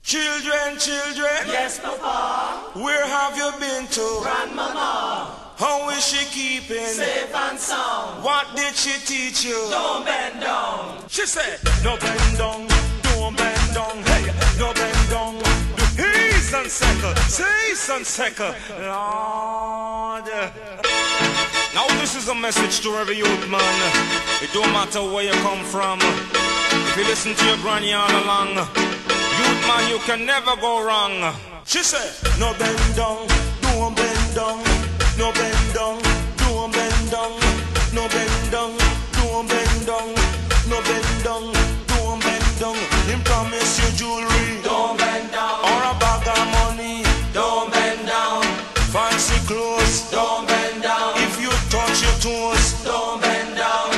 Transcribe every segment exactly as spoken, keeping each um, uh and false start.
Children, children. Yes, Papa. Where have you been to? Grandmama. How is she keeping? Safe and sound. What did she teach you? Don't bend down. She said, no bend down, don't bend down. Hey, no bend down. He's on second, he's on second. Lord. Now this is a message to every youth man. It don't matter where you come from. If you listen to your granny all along, youth man, you can never go wrong. She said, no bend down, don't bend down. No bend down, don't bend down. No bend down, don't bend down. No bend down, don't bend down. Him promise you jewelry, don't bend down. Or a bag of money, don't bend down. Fancy clothes, don't bend down. If you touch your toes, don't bend down.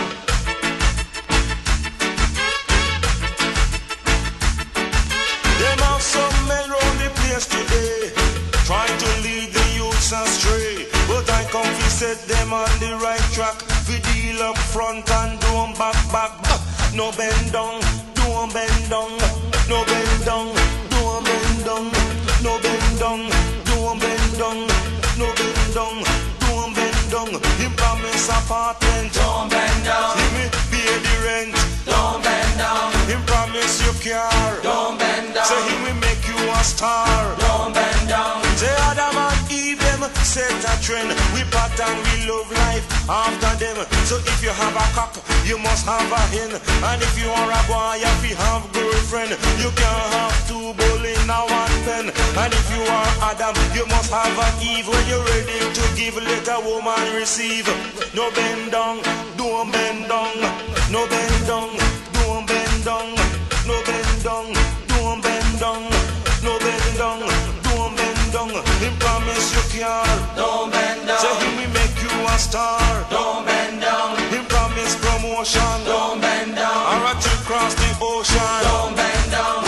Them have some men round the place today, trying to lead the youths astray. But I come to set them on the right track. We deal up front and don't back, back, back. No bend down, don't bend down. No bend down, don't bend down. No bend down, don't bend down. No bend down, don't bend down. Him promise apartment, don't bend down. See me pay the rent, don't bend down. Him promise you car, don't bend down. Say he will make you a star, don't bend down. Say Adam and Eve them set a trend. We pattern, we love life after them. So if you have a cock, you must have a hen. And if you are a boy, you have girlfriend. You can't have two bull in a one pen. And if you are Adam, you must have a Eve. When you're ready to give, let a woman receive. No bend down, don't bend down. No bend down, don't bend down. No bend down, don't bend down. No bend down, don't bend down. Him promise you car, don't bend down. Say he will make you a star, don't bend down. Him promise promotion, don't bend down. Or a trip across the ocean, don't bend down.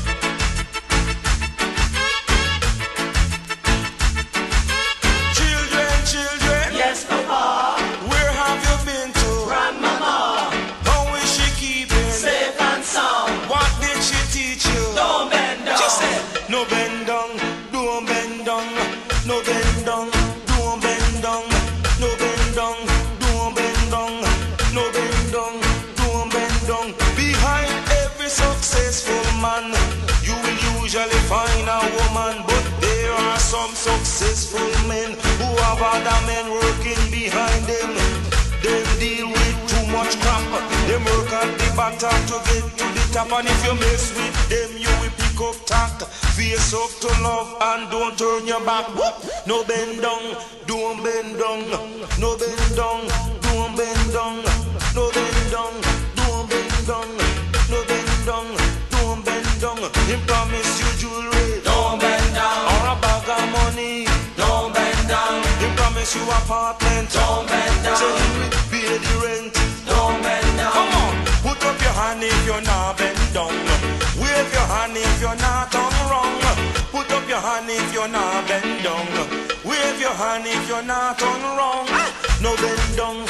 Children, children. Yes, Papa. Where have you been to? Grandmama. How is she keeping? Safe and sound. What did she teach you? Don't bend down. She said, no bend down, don't bend down. No bend down, don't bend down. No bend down, don't bend down. No bend down, don't bend down. Behind every successful man, you will usually find a woman. But there are some successful men who have other men working behind them. They deal with too much crap. They work at the bottom to get to the top. And if you mess with them, you will pick up tact. Face up to love and don't turn your back. No bend down, don't bend down. No bend down, don't bend down. No bend down, don't bend down. No bend down, don't bend down. Him promise you jewelry, don't bend down. Or a bag of money, don't bend down. Him promise you apartment, don't bend down. Say he will pay the rent, don't bend down. Come on, put up your hand if you're not bent down. Wave your hand if you're not on wrong. Put up your hand if you're not bent down. Wave your hand if you're not on wrong. No bend down,